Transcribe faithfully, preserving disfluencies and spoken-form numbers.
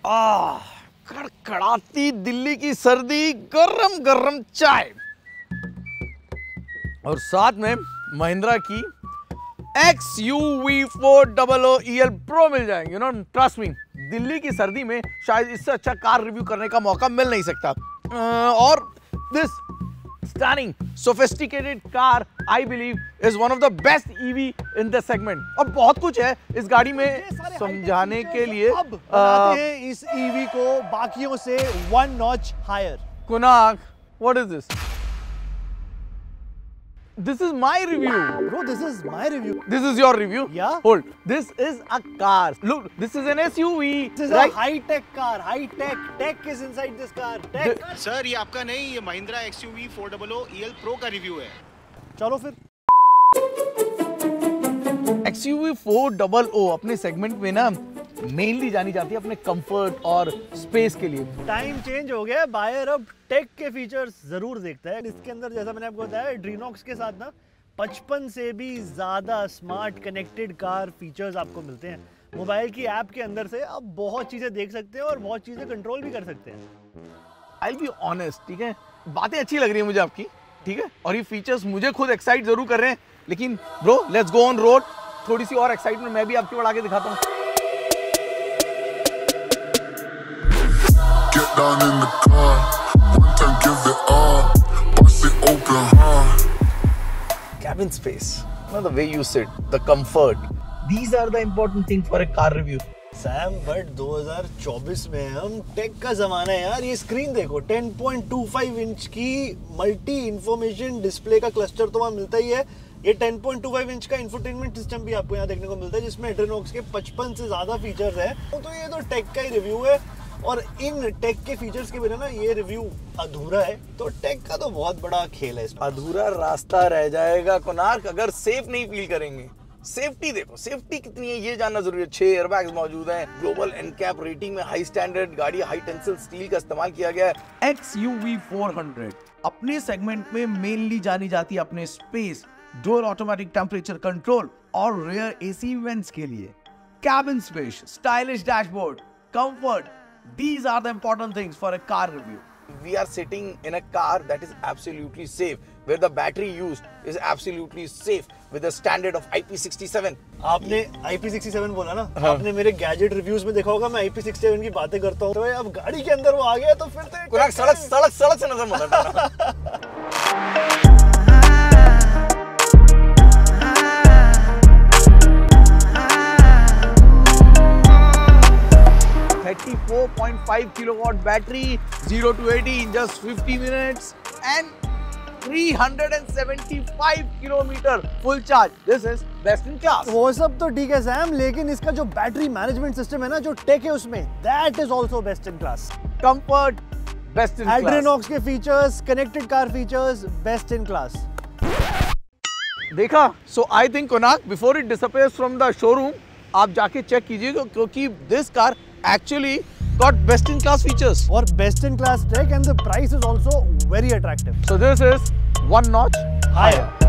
आह, कड़कड़ाती दिल्ली की सर्दी, गरम गरम चाय और साथ में महिंद्रा की X U V four double O E L pro मिल जाएंगे। You know, trust me, Delhi की सर्दी में शायद इससे अच्छा कार रिव्यू करने का मौका मिल नहीं सकता। और this stunning sophisticated car I believe is one of the best E V in this segment। और बहुत कुछ है इस गाड़ी में समझाने के लिए। अब बनाते हैं इस E V को बाकियों से one notch higher। कुनाक, what is this? This is my review. Bro, this is my review. This is your review? Yeah. Hold. This is a car. Look, this is an S U V. This is right? a high-tech car. High-tech. Tech is inside this car. Tech. Sir ये आपका नहीं, ये Mahindra X U V four double O E L pro का review है। चलो फिर। X U V four double O अपने segment में ना मेनली जानी जाती है अपने कंफर्ट और स्पेस के लिए। टाइम चेंज हो गया, बायर अब टेक के फीचर्स जरूर देखता है। इसके अंदर जैसा मैंने आपको बताया, ड्रीनॉक्स के साथ ना पचपन से भी ज्यादा स्मार्ट कनेक्टेड कार फीचर्स आपको मिलते हैं। मोबाइल की ऐप के अंदर से आप बहुत चीजें देख सकते हैं और बहुत चीजें कंट्रोल भी कर सकते हैं। I'll be honest, ठीक है, बातें अच्छी लग रही है मुझे आपकी, ठीक है, और ये फीचर्स मुझे खुद एक्साइट जरूर कर रहे हैं, लेकिन bro let's go on road. थोड़ी सी और एक्साइटमेंट मैं भी आपकी बढ़ा के दिखाता हूँ। Get down in the car, one time give it all, bust it open hard. Cabin space, you know, the way you sit, the comfort, these are the important things for a car review. Sam, but दो हज़ार चौबीस में हम take का जमाना है यार। ये स्क्रीन देखो, ten point two five inch की मल्टी इंफॉर्मेशन डिस्प्ले का क्लस्टर तो वहाँ मिलता ही है। ये ten point two five inch का इंफोटेनमेंट सिस्टम भी आपको यहाँ देखने को मिलता है, जिसमें एड्रीनॉक्स के पचपन से ज्यादा फीचर्स है। तो ये तो टेक का ही रिव्यू है, और इन टेक के फीचर्स के बिना ना ये रिव्यू अधूरा है। तो टेक का तो बहुत बड़ा खेल है इसमें। अधूरा रास्ता रह जाएगा कोनार्क अगर सेफ नहीं फील करेंगे। सेफ्टी देखो, सेफ्टी कितनी है ये जानना जरूरी है। छह एयरबैग्स मौजूद हैं, ग्लोबल एनकैप रेटिंग में हाई स्टैंडर्ड गाड़ी, हाई टेंसिल स्टील का इस्तेमाल किया गया है। X U V four hundred अपने सेगमेंट में मेनली जानी जाती है अपने space, door automatic temperature control और रेयर एसी इवेंट्स के लिए। Cabin space, stylish dashboard, comfort, these are the important things for a car review. We are sitting in a car that is absolutely safe, where the battery used is absolutely safe with a standard of I P sixty seven. आपने I P sixty seven बोला ना, हाँ। आपने मेरे gadget reviews में देखा होगा मैं I P सिक्सटी सेवन की बातें करता हूँ, तो अब गाड़ी के अंदर वो आ गया तो फिर तो सड़क सड़क सड़क से नजर मत हटाना। thirty-four point five kilowatt battery, zero to eighty in just fifty minutes and three hundred seventy-five kilometer full charge. This is best in class. वो सब तो ठीक है सैम, लेकिन इसका जो बैटरी मैनेजमेंट सिस्टम है ना, जो टेक है उसमें, that is also best in class. Comfort, best in class. Adrenox के features, connected car features, best in class. देखा? So I think Konark, before it disappears from the showroom, आप जाके check कीजिएगा, क्योंकि this car actually got best in class features और best in class tech, and the price is also very attractive. So this is one notch higher.